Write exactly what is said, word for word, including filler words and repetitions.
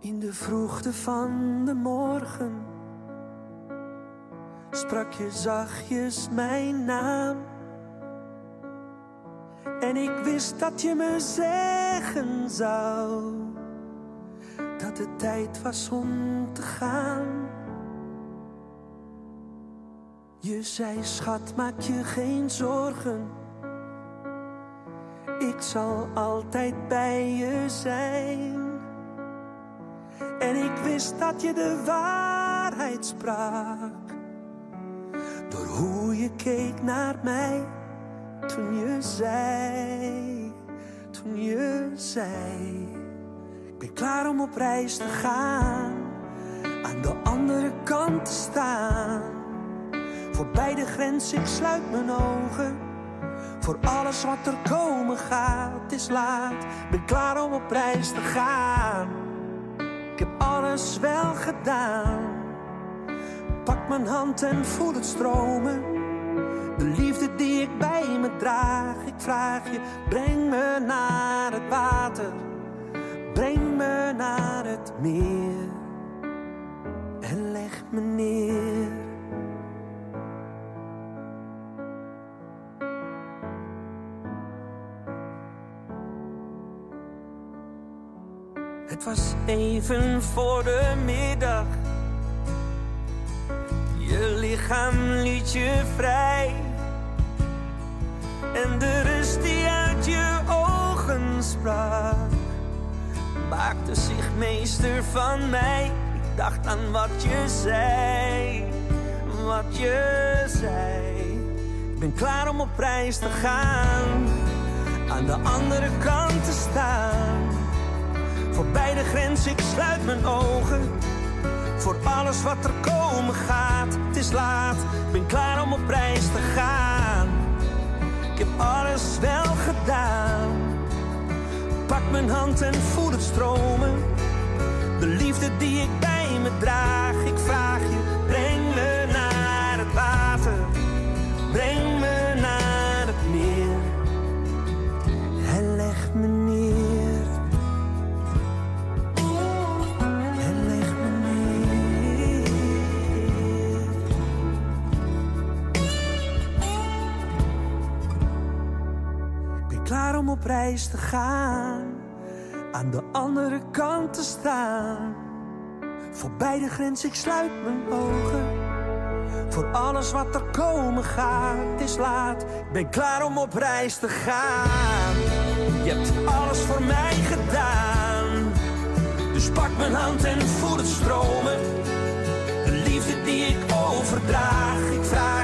In de vroegte van de morgen sprak je zachtjes mijn naam. En ik wist dat je me zeggen zou dat het tijd was om te gaan. Je zei, schat, maak je geen zorgen. Ik zal altijd bij je zijn. En ik wist dat je de waarheid sprak door hoe je keek naar mij. Toen je zei, toen je zei, ik ben klaar om op reis te gaan, aan de andere kant te staan. Voorbij de grens, ik sluit mijn ogen, voor alles wat er komen gaat. Het is laat, ik ben klaar om op reis te gaan. Ik heb alles wel gedaan. Pak mijn hand en voel het stromen. De liefde die ik bij me draag. Ik vraag je, breng me naar het water. Breng me naar het meer. En leg me neer. Het was even voor de middag. Je lichaam liet je vrij. En de rust die uit je ogen sprak maakte zich meester van mij. Ik dacht aan wat je zei, wat je zei. Ik ben klaar om op reis te gaan, aan de andere kant te staan. Voorbij de grens, ik sluit mijn ogen, voor alles wat er komen gaat. Het is laat, ik ben klaar om op reis te gaan. Ik heb alles wel gedaan. Pak mijn hand en voel het stromen. De liefde die ik bij me draag. Ik vraag je, breng me naar het water. Breng me naar het meer. En leg me neer. En leg me neer. Ik ben klaar om op reis te gaan, aan de andere kant te staan. Voorbij de grens, ik sluit mijn ogen, voor alles wat er komen gaat. Het is laat, ik ben klaar om op reis te gaan. Je hebt alles voor mij gedaan. Dus pak mijn hand en voel het stromen. De liefde die ik overdraag. Ik vraag